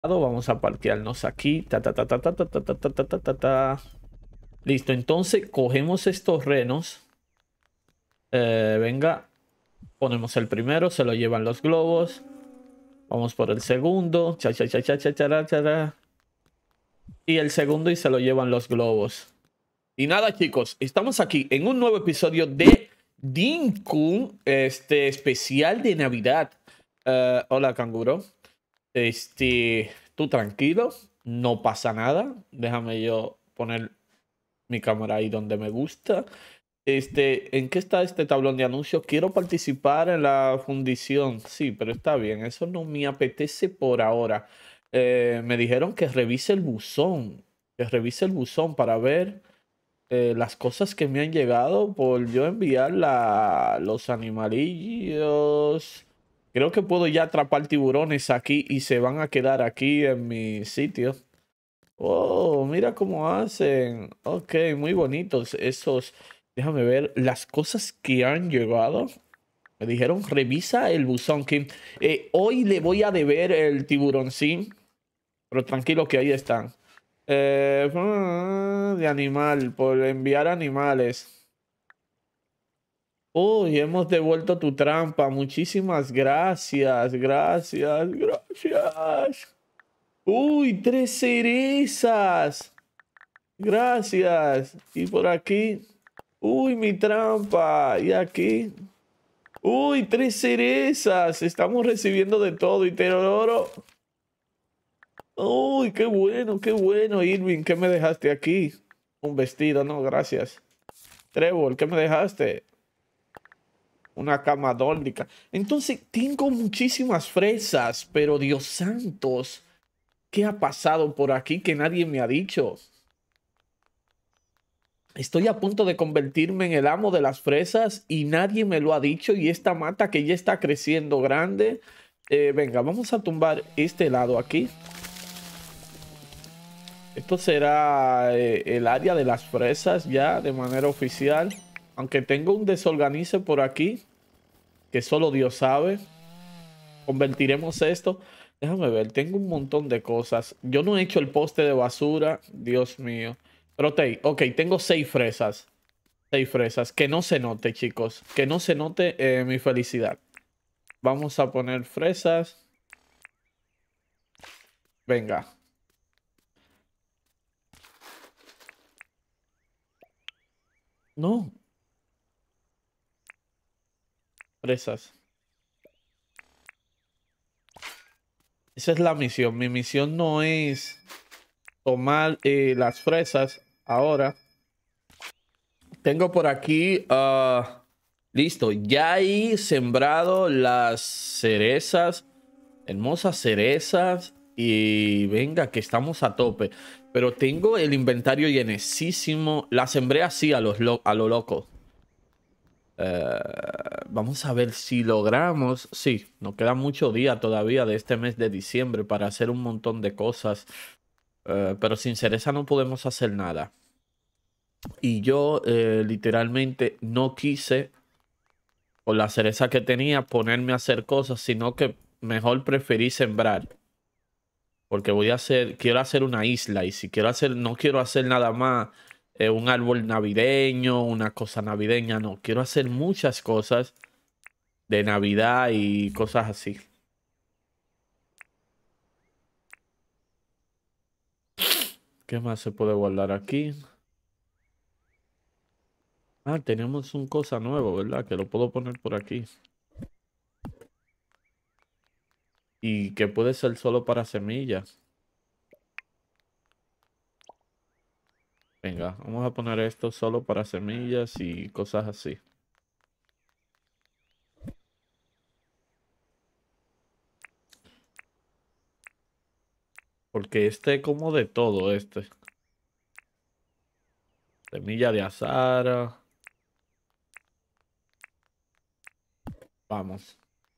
Vamos a parquearnos aquí. Ta, ta, ta, ta, ta, ta, ta, ta, ta, ta, ta, ta. Listo, entonces cogemos estos renos. Venga, ponemos el primero, se lo llevan los globos. Vamos por el segundo. Cha, cha, cha, cha, cha, chara, chara. Y el segundo y se lo llevan los globos. Y nada, chicos, estamos aquí en un nuevo episodio de Dinkum, especial de Navidad. Hola, canguro. Tú tranquilo, no pasa nada. Déjame yo poner mi cámara ahí donde me gusta. ¿En qué está este tablón de anuncios? Quiero participar en la fundición. Sí, pero está bien, eso no me apetece por ahora. Me dijeron que revise el buzón para ver las cosas que me han llegado por yo enviar los animalillos. Creo que puedo ya atrapar tiburones aquí y se van a quedar aquí en mi sitio. Oh, mira cómo hacen. Ok, muy bonitos esos. Déjame ver las cosas que han llegado. Me dijeron, revisa el buzón, Kim. Hoy le voy a deber el tiburoncín, pero tranquilo que ahí están. De animal, por enviar animales. Uy, hemos devuelto tu trampa. Muchísimas gracias, gracias, gracias. Uy, 3 cerezas. Gracias. Y por aquí. Uy, mi trampa. Y aquí. Uy, 3 cerezas. Estamos recibiendo de todo. Y te oro. Uy, qué bueno, Irving. ¿Qué me dejaste aquí? Un vestido, no, gracias. Trevor, ¿qué me dejaste? Una cama dórdica. Entonces, tengo muchísimas fresas, pero Dios santos, ¿qué ha pasado por aquí que nadie me ha dicho? Estoy a punto de convertirme en el amo de las fresas y nadie me lo ha dicho. Y esta mata que ya está creciendo grande. Venga, vamos a tumbar este lado aquí. Esto será el área de las fresas ya de manera oficial. Aunque tengo un desorganice por aquí que solo Dios sabe. Convertiremos esto. Déjame ver, tengo un montón de cosas. Yo no he hecho el poste de basura. Dios mío. Pero ok, tengo 6 fresas. 6 fresas. Que no se note, chicos. Que no se note mi felicidad. Vamos a poner fresas. Venga. No. Fresas. Esa es la misión. Mi misión no es tomar las fresas ahora. Tengo por aquí, listo, ya he sembrado las cerezas, hermosas cerezas, y venga, que estamos a tope. Pero tengo el inventario llenísimo, la sembré así a lo loco. Vamos a ver si logramos, sí, nos queda mucho día todavía de este mes de diciembre para hacer un montón de cosas. Pero sin cereza no podemos hacer nada. Y yo literalmente no quise, con la cereza que tenía, ponerme a hacer cosas, sino que mejor preferí sembrar. Porque quiero hacer una isla y si quiero hacer, no quiero hacer nada más un árbol navideño, una cosa navideña, no. Quiero hacer muchas cosas de Navidad y cosas así. ¿Qué más se puede guardar aquí? Ah, tenemos un cosa nuevo, ¿verdad? Que lo puedo poner por aquí. Y que puede ser solo para semillas. Venga, vamos a poner esto solo para semillas y cosas así. Porque como de todo este. Semilla de azar. Vamos.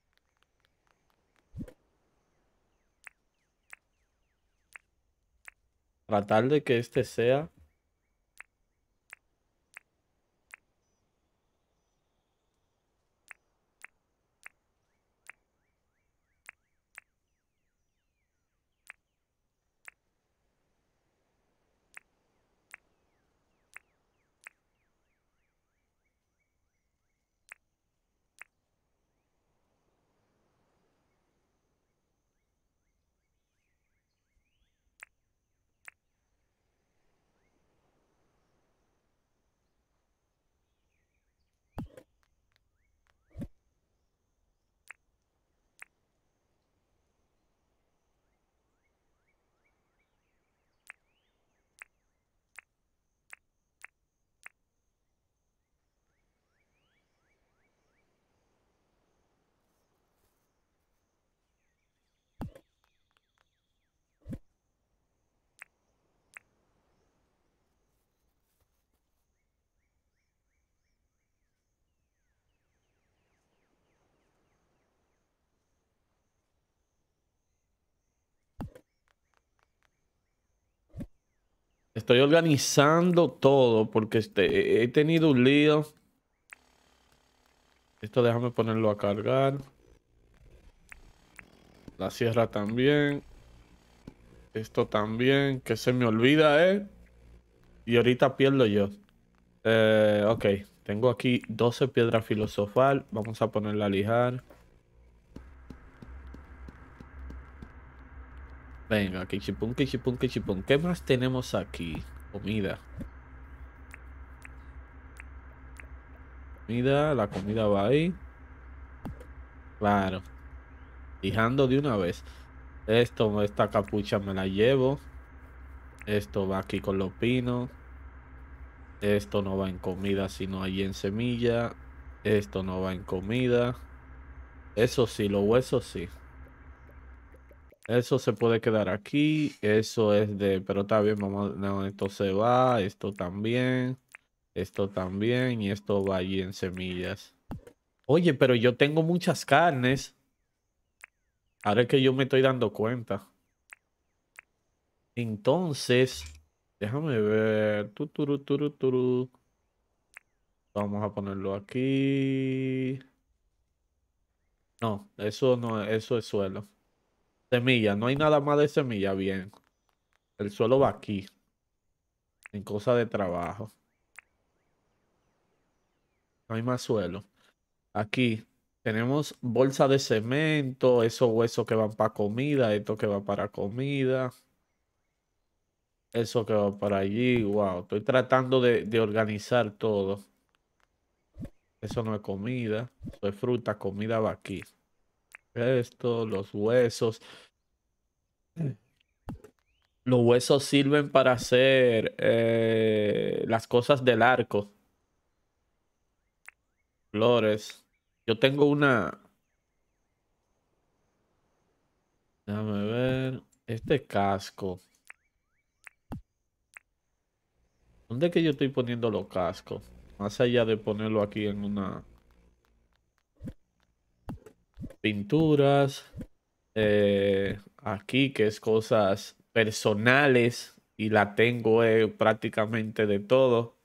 Tratar de que este sea. Estoy organizando todo porque he tenido un lío. Esto déjame ponerlo a cargar. La sierra también. Esto también. Que se me olvida, ¿eh? Y ahorita pierdo yo. Ok. Tengo aquí 12 piedras filosofal. Vamos a ponerla a lijar. Venga, kichipun, kichipun, kichipun. ¿Qué más tenemos aquí? Comida. La comida va ahí. Claro. Lijando de una vez. Esta capucha me la llevo. Esto va aquí con los pinos. Esto no va en comida, sino ahí en semilla. Esto no va en comida. Eso sí, los huesos sí. Eso se puede quedar aquí. Eso es de... Pero está bien, vamos. No, esto se va. Esto también. Esto también. Y esto va allí en semillas. Oye, pero yo tengo muchas carnes. Ahora es que yo me estoy dando cuenta. Entonces, déjame ver. Tuturu, turu, turu. Vamos a ponerlo aquí. No, eso no, eso es suelo. Semilla, no hay nada más de semilla, bien. El suelo va aquí, en cosa de trabajo. No hay más suelo. Aquí tenemos bolsa de cemento, esos huesos que van para comida, esto que va para comida, eso que va para allí. Wow, estoy tratando de organizar todo. Eso no es comida, eso es fruta, comida va aquí. Esto, los huesos. Los huesos sirven para hacer las cosas del arco. Flores. Yo tengo una. Déjame ver. Este casco. ¿Dónde es que yo estoy poniendo los cascos? Más allá de ponerlo aquí en una. Pinturas. Aquí, que es cosas personales. Y la tengo prácticamente de todo.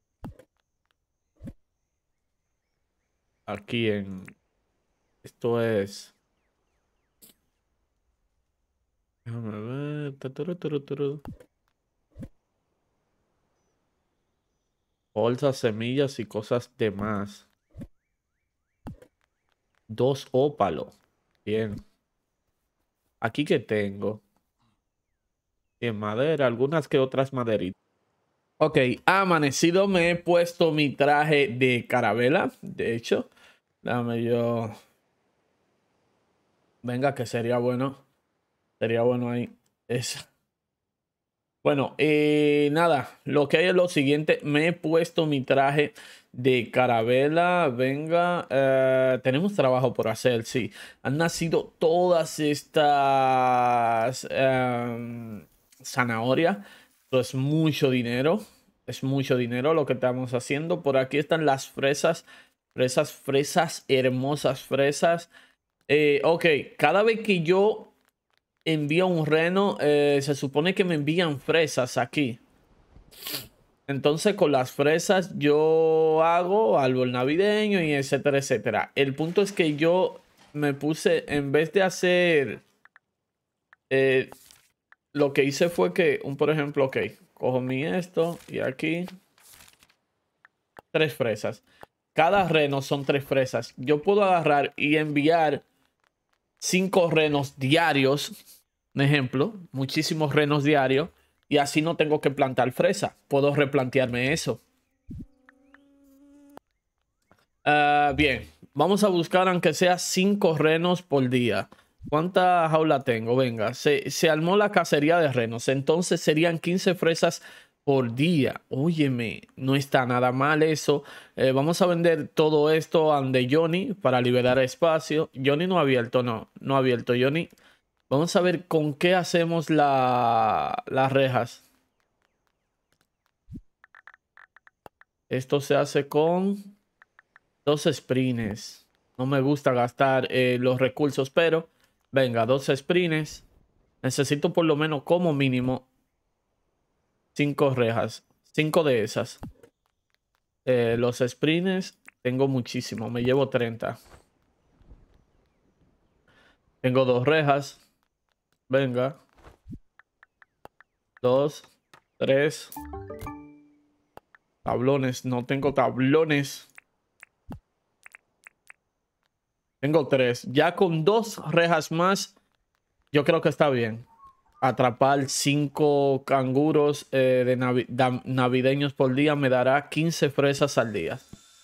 Aquí en. Esto es. Déjame ver. Bolsas, semillas y cosas demás. Dos ópalos. Bien. Aquí que tengo. En madera, algunas que otras maderitas. Ok, amanecido, me he puesto mi traje de carabela. De hecho, dame yo. Venga, que sería bueno. Sería bueno ahí. Es. Bueno, nada, lo que hay es lo siguiente. Me he puesto mi traje de carabela. Venga, tenemos trabajo por hacer, sí. Han nacido todas estas zanahorias. Esto es mucho dinero. Es mucho dinero lo que estamos haciendo. Por aquí están las fresas. Fresas, hermosas fresas. Ok, cada vez que yo envía un reno, se supone que me envían fresas aquí. Entonces con las fresas yo hago árbol navideño y etcétera, etcétera. El punto es que yo me puse, en vez de hacer, eh, lo que hice fue que, por ejemplo, ok, cojo mi esto y aquí, 3 fresas. Cada reno son 3 fresas. Yo puedo agarrar y enviar 5 renos diarios, un ejemplo, muchísimos renos diarios, y así no tengo que plantar fresa. Puedo replantearme eso. Bien, vamos a buscar aunque sea 5 renos por día. ¿Cuánta jaula tengo? Venga, se armó la cacería de renos. Entonces serían 15 fresas por día. Óyeme, no está nada mal eso. Vamos a vender todo esto ante Johnny para liberar espacio. Johnny no ha abierto, no ha abierto Johnny. Vamos a ver con qué hacemos las rejas. Esto se hace con 2 sprints. No me gusta gastar los recursos, pero venga, 2 sprints. Necesito por lo menos como mínimo 5 rejas. 5 de esas. Los sprints tengo muchísimo. Me llevo 30. Tengo 2 rejas. Venga. 2, 3. Tablones. No tengo tablones. Tengo 3. Ya con 2 rejas más, yo creo que está bien. Atrapar 5 canguros navideños por día me dará 15 fresas al día.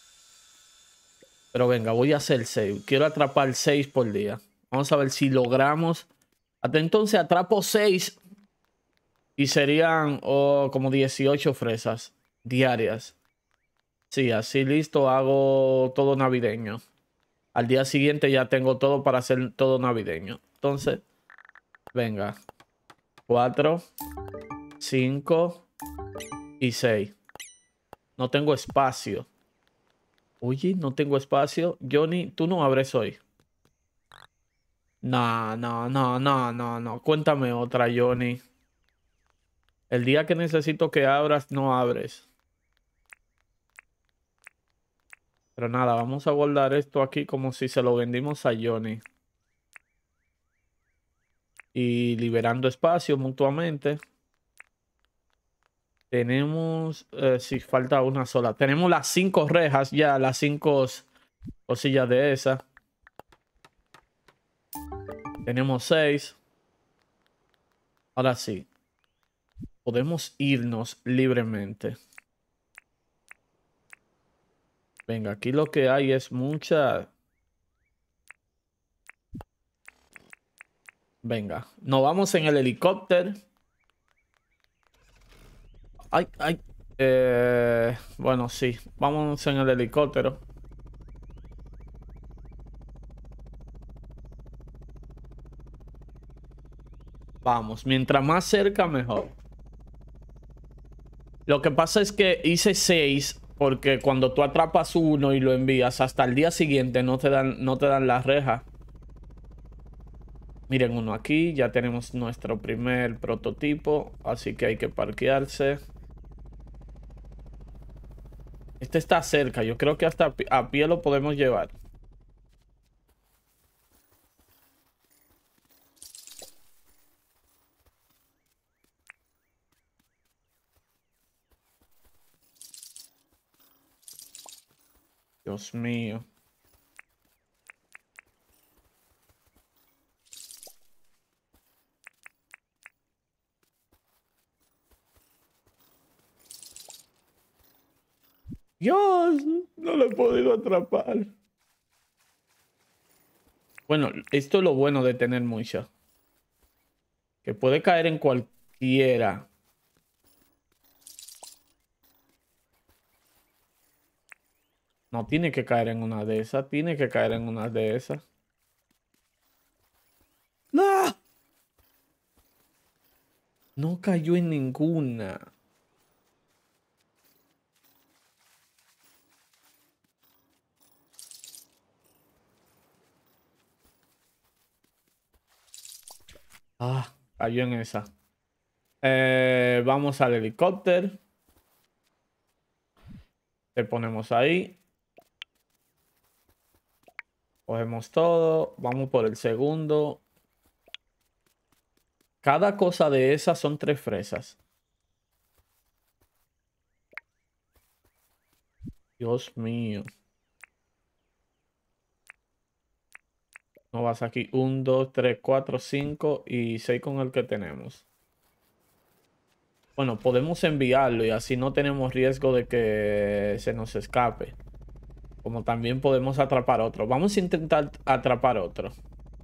Pero venga, voy a hacer 6. Quiero atrapar 6 por día. Vamos a ver si logramos. Hasta entonces atrapo 6 y serían como 18 fresas diarias. Sí, así listo hago todo navideño. Al día siguiente ya tengo todo para hacer todo navideño. Entonces, venga. 4, 5 y 6. No tengo espacio. Oye, no tengo espacio. Johnny, tú no abres hoy. No, no, no, no, no, no. Cuéntame otra, Johnny. El día que necesito que abras, no abres. Pero nada, vamos a guardar esto aquí como si se lo vendimos a Johnny. Y liberando espacio mutuamente. Tenemos, si falta una sola. Tenemos las 5 rejas ya, las 5 cosillas de esas. Tenemos 6. Ahora sí. Podemos irnos libremente. Venga, aquí lo que hay es mucha... Venga, nos vamos en el helicóptero. Ay, ay. Bueno, sí. Vamos en el helicóptero. Vamos, mientras más cerca, mejor. Lo que pasa es que hice 6 porque cuando tú atrapas uno y lo envías hasta el día siguiente no te dan la reja. Miren uno aquí, ya tenemos nuestro primer prototipo, así que hay que parquearse. Este está cerca, yo creo que hasta a pie lo podemos llevar. Dios mío. Dios, no lo he podido atrapar. Bueno, esto es lo bueno de tener mucha. Que puede caer en cualquiera. No tiene que caer en una de esas. Tiene que caer en una de esas. ¡No! No cayó en ninguna. Ah, cayó en esa. Vamos al helicóptero. Te ponemos ahí. Cogemos todo. Vamos por el segundo. Cada cosa de esas son 3 fresas. Dios mío. No vas aquí. 1, 2, 3, 4, 5 y 6 con el que tenemos. Bueno, podemos enviarlo y así no tenemos riesgo de que se nos escape. Como también podemos atrapar otro. Vamos a intentar atrapar otro.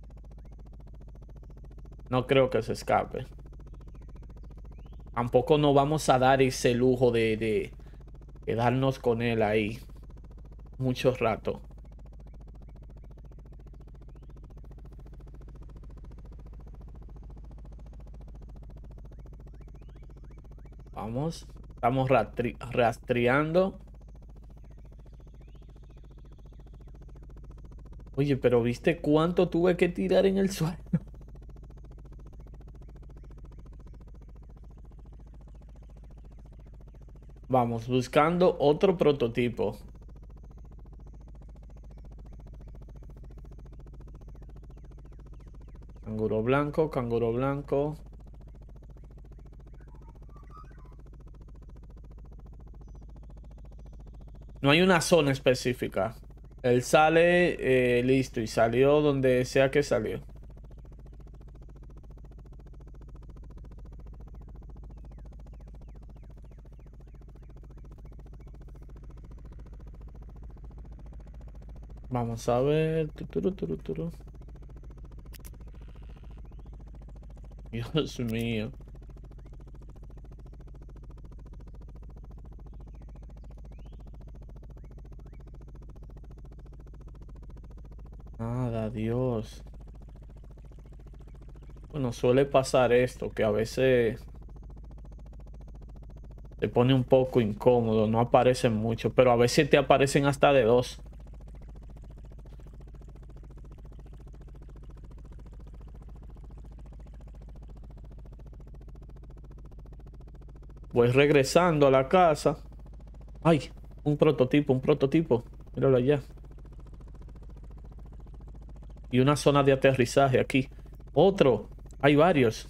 No creo que se escape. Tampoco nos vamos a dar ese lujo de quedarnos con él ahí mucho rato. Vamos. Estamos rastreando. Oye, pero ¿viste cuánto tuve que tirar en el suelo? Vamos, buscando otro prototipo. Canguro blanco, canguro blanco. No hay una zona específica. Él sale, listo, y salió donde sea que salió. Vamos a ver. Tuturu, turu, turu. Dios mío. Nada, Dios. Bueno, suele pasar esto, que a veces se pone un poco incómodo, no aparecen mucho, pero a veces te aparecen hasta de dos. Voy regresando a la casa. Ay, un prototipo, un prototipo. Míralo allá. Y una zona de aterrizaje aquí. Otro. Hay varios.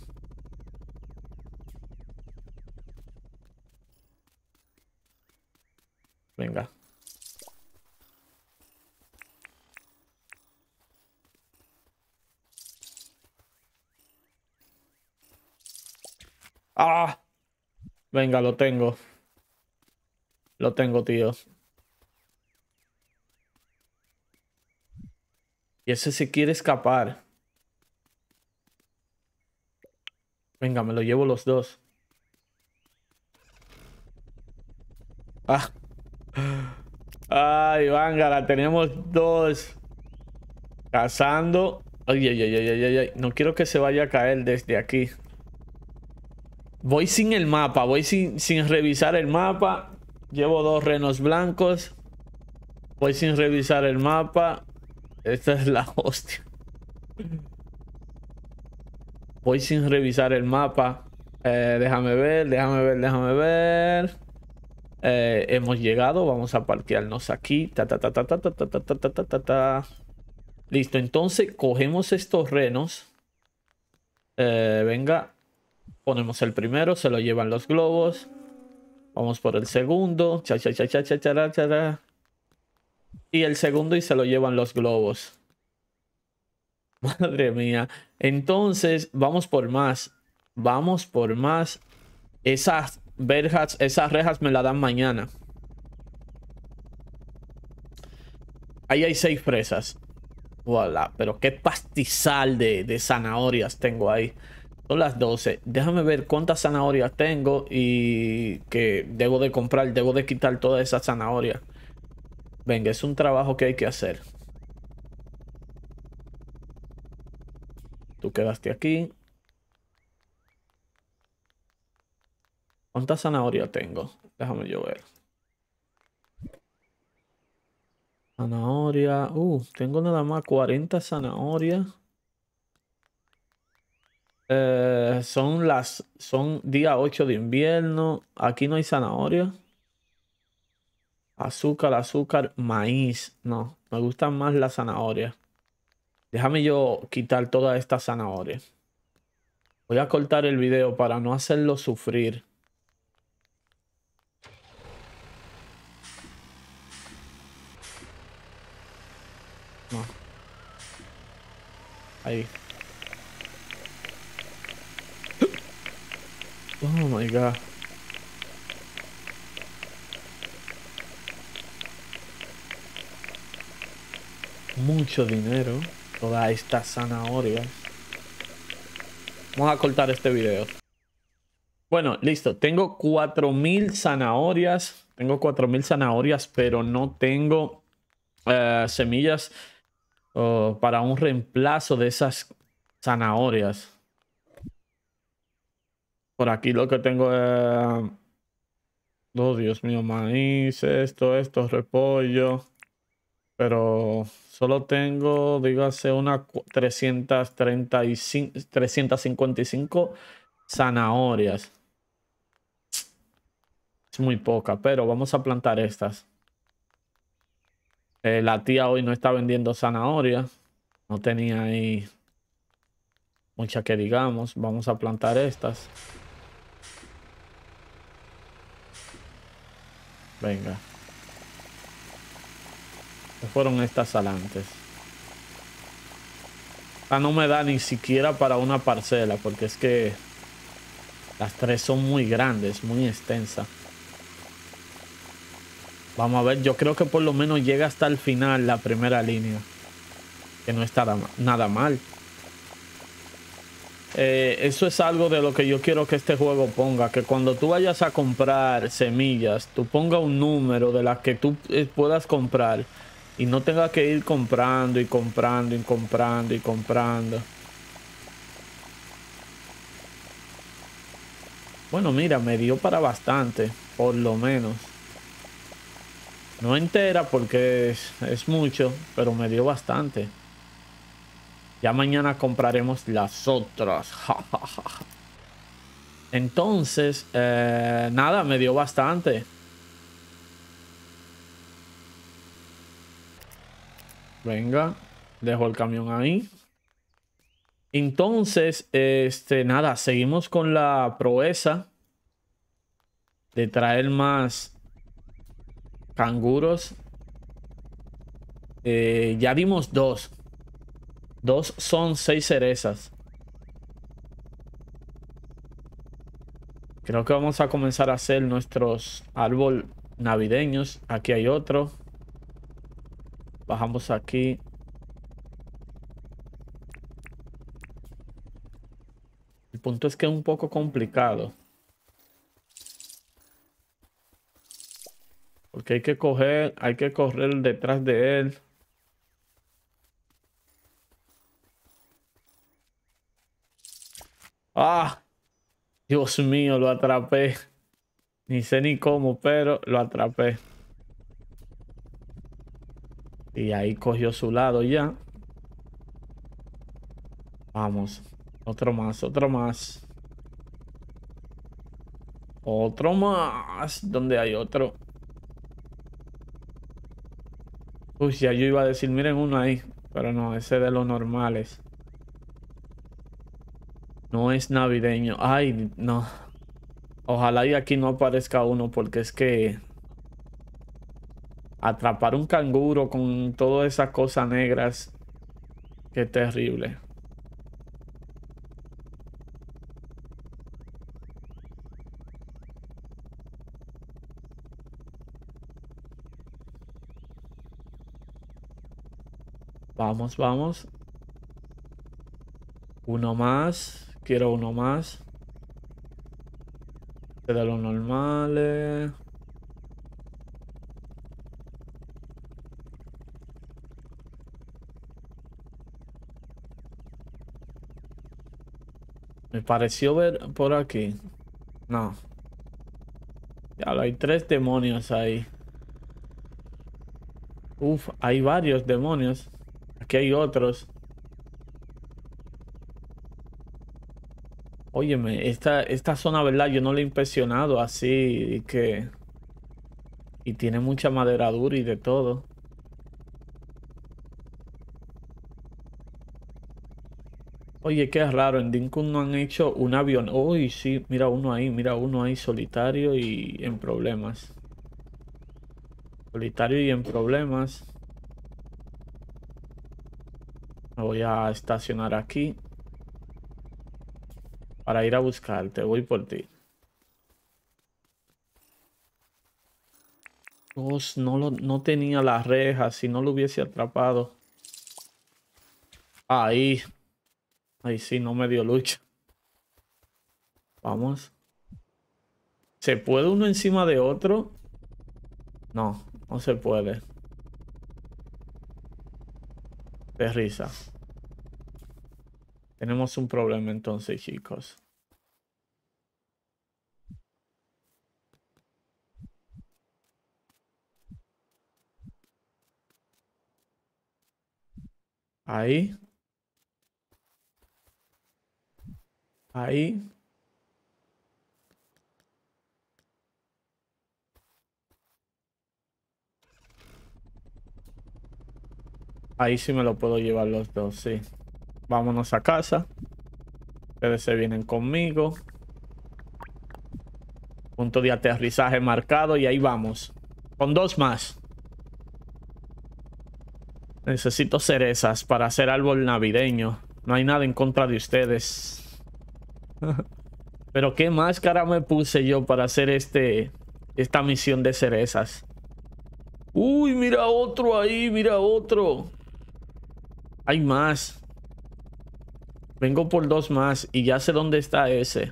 Venga. ¡Ah! Venga, lo tengo. Lo tengo, tío. Y ese se quiere escapar. Venga, me lo llevo los dos. Ah. Ay, Vángara, tenemos dos. Cazando. Ay, ay, ay, ay, ay, ay. No quiero que se vaya a caer desde aquí. Voy sin el mapa. Voy sin revisar el mapa. Llevo dos renos blancos. Voy sin revisar el mapa. Esta es la hostia. Voy sin revisar el mapa. Déjame ver, déjame ver, déjame ver. Hemos llegado. Vamos a parquearnos aquí. Ta, ta, ta, ta, ta, ta, ta, ta, ta, ta, ta, ta. Listo, entonces cogemos estos renos. Venga. Ponemos el primero, se lo llevan los globos. Vamos por el segundo. Cha, cha, cha, cha, cha, chara, chara. Y el segundo y se lo llevan los globos. Madre mía. Entonces, vamos por más. Vamos por más. Esas verjas, esas rejas me las dan mañana. Ahí hay 6 fresas. Voilà, pero qué pastizal de zanahorias tengo ahí. Son las 12. Déjame ver cuántas zanahorias tengo y que debo de comprar. Debo de quitar todas esas zanahorias. Venga, es un trabajo que hay que hacer. Tú quedaste aquí. ¿Cuántas zanahorias tengo? Déjame yo ver. Zanahoria. Tengo nada más 40 zanahorias. Son día 8 de invierno. Aquí no hay zanahoria. Azúcar, azúcar, maíz. No, me gustan más las zanahorias. Déjame yo quitar todas estas zanahorias. Voy a cortar el video para no hacerlo sufrir. No. Ahí. Oh my God. Mucho dinero. Todas estas zanahorias. Vamos a cortar este video. Bueno, listo. Tengo 4000 zanahorias. Tengo 4000 zanahorias, pero no tengo semillas para un reemplazo de esas zanahorias. Por aquí lo que tengo es... Oh, Dios mío, maíz, esto, repollo. Pero solo tengo, dígase, unas 355 zanahorias. Es muy poca, pero vamos a plantar estas. La tía hoy no está vendiendo zanahoria. No tenía ahí mucha que digamos. Vamos a plantar estas. Venga. ¿Qué fueron estas alantes? Ah, no me da ni siquiera para una parcela, porque es que las tres son muy grandes, muy extensas. Vamos a ver, yo creo que por lo menos llega hasta el final la primera línea. Que no está nada mal. Eso es algo de lo que yo quiero que este juego ponga. Que cuando tú vayas a comprar semillas, tú ponga un número de las que tú puedas comprar. Y no tengas que ir comprando y comprando y comprando y comprando. Bueno, mira, me dio para bastante, por lo menos. No entera porque es mucho, pero me dio bastante. Ya mañana compraremos las otras. Entonces, nada, me dio bastante. Venga, dejo el camión ahí. Entonces, nada, seguimos con la proeza de traer más canguros. Ya dimos dos. Dos son 6 cerezas. Creo que vamos a comenzar a hacer nuestros árboles navideños. Aquí hay otro. Bajamos aquí. El punto es que es un poco complicado. Porque hay que correr detrás de él. ¡Ah! Dios mío, lo atrapé. Ni sé ni cómo, pero lo atrapé. Y ahí cogió su lado ya. Vamos. Otro más, otro más. Otro más. ¿Dónde hay otro? Uy, ya yo iba a decir, miren uno ahí. Pero no, ese de los normales. No es navideño. Ay, no. Ojalá y aquí no aparezca uno porque es que atrapar un canguro con todas esas cosas negras, qué terrible. Vamos, vamos. Uno más. Quiero uno más. De los normales. Me pareció ver por aquí. No. Ya hay 3 demonios ahí. Uf, hay varios demonios. Aquí hay otros. Óyeme, esta zona, ¿verdad? Yo no la he impresionado así y que... Y tiene mucha madera dura y de todo. Oye, qué raro, en Dinkun no han hecho un avión. Uy, sí, mira uno ahí solitario y en problemas. Solitario y en problemas. Me voy a estacionar aquí para ir a buscarte. Voy por ti. Dios, no tenía las rejas, si no lo hubiese atrapado. Ahí, ahí sí, no me dio lucha. Vamos. ¿Se puede uno encima de otro? No, no se puede. De risa. Tenemos un problema entonces, chicos. Ahí. Ahí. Ahí sí me lo puedo llevar los dos, sí. Vámonos a casa. Ustedes se vienen conmigo. Punto de aterrizaje marcado y ahí vamos. Con dos más. Necesito cerezas para hacer árbol navideño. No hay nada en contra de ustedes. Pero qué máscara me puse yo para hacer esta misión de cerezas. Uy, mira otro ahí, mira otro. Hay más. Vengo por dos más y ya sé dónde está ese.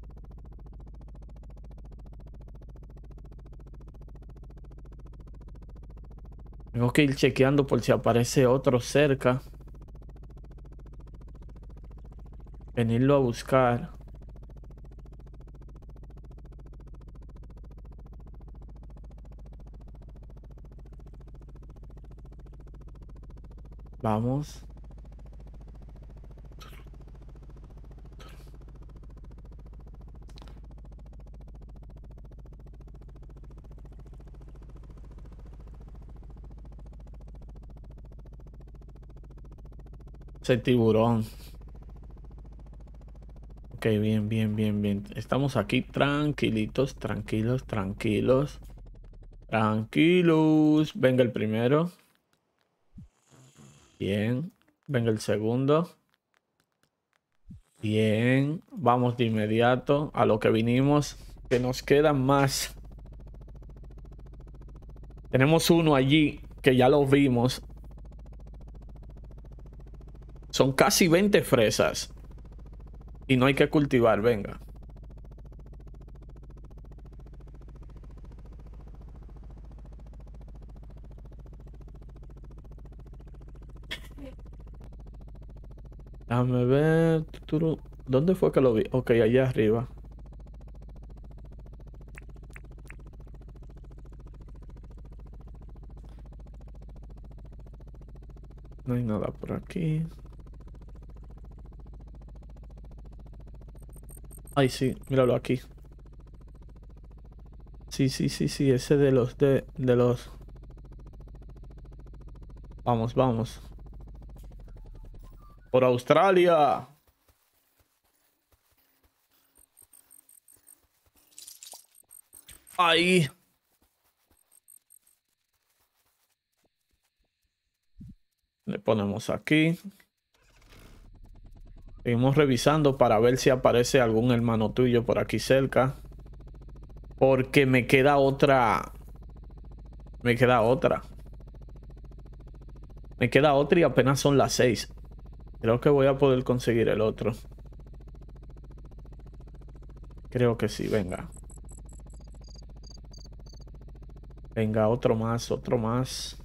Tengo que ir chequeando por si aparece otro cerca. Venirlo a buscar. Vamos. Ese tiburón. Ok, bien, bien, bien, bien. Estamos aquí tranquilitos, tranquilos, tranquilos. Tranquilos. Venga el primero. Bien. Venga el segundo. Bien. Vamos de inmediato a lo que vinimos. Que nos quedan más. Tenemos uno allí que ya lo vimos. Son casi 20 fresas. Y no hay que cultivar, venga. Déjame ver. ¿Dónde fue que lo vi? Ok, allá arriba. No hay nada por aquí. Ay, sí, míralo aquí. Sí, sí, sí, sí, ese de los. Vamos, vamos. Por Australia. Ahí. Le ponemos aquí. Seguimos revisando para ver si aparece algún hermano tuyo por aquí cerca. Porque me queda otra. Me queda otra. Me queda otra y apenas son las 6. Creo que voy a poder conseguir el otro. Creo que sí, venga. Venga, otro más, otro más.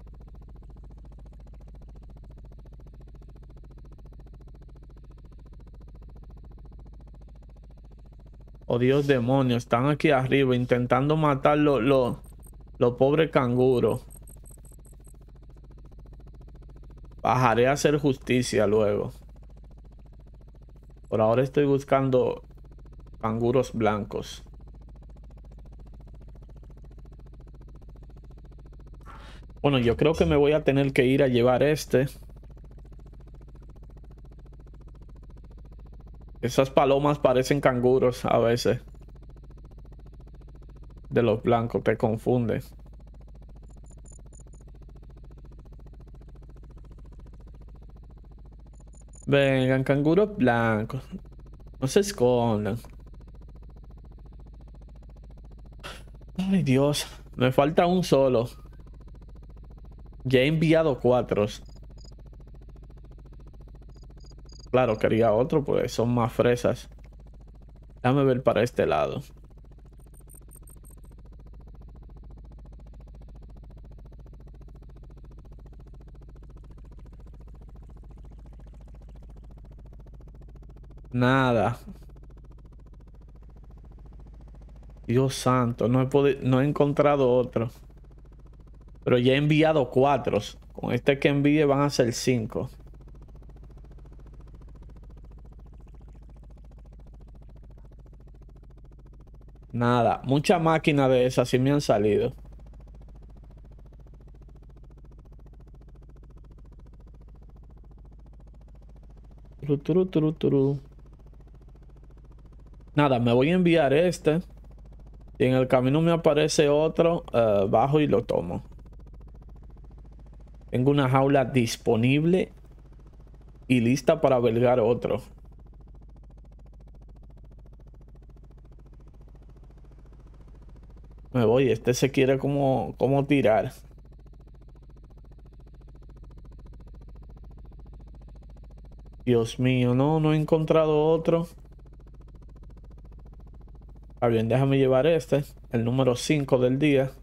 Oh, Dios, demonios, están aquí arriba intentando matar los pobres canguros. Bajaré a hacer justicia luego. Por ahora estoy buscando canguros blancos. Bueno, yo creo que me voy a tener que ir a llevar este. Esas palomas parecen canguros a veces. De los blancos, te confunde. Vengan, canguros blancos. No se escondan. Ay, Dios. Me falta un solo. Ya he enviado 4. Claro, quería otro, pues son más fresas. Déjame ver para este lado. Nada. Dios santo, no he encontrado otro. Pero ya he enviado 4. Con este que envíe van a ser 5. Nada. Muchas máquinas de esas sí me han salido. Nada, me voy a enviar este. Si en el camino me aparece otro, bajo y lo tomo. Tengo una jaula disponible y lista para albergar otro. Me voy, este se quiere como tirar. Dios mío, no he encontrado otro. Está bien, déjame llevar este, el número 5 del día.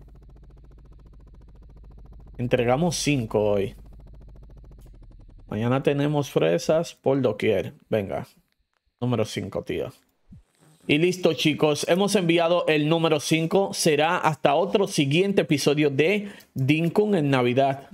Entregamos 5 hoy. Mañana tenemos fresas por doquier. Venga, número 5, tío. Y listo, chicos, hemos enviado el número 5. Será hasta otro siguiente episodio de Dinkum en Navidad.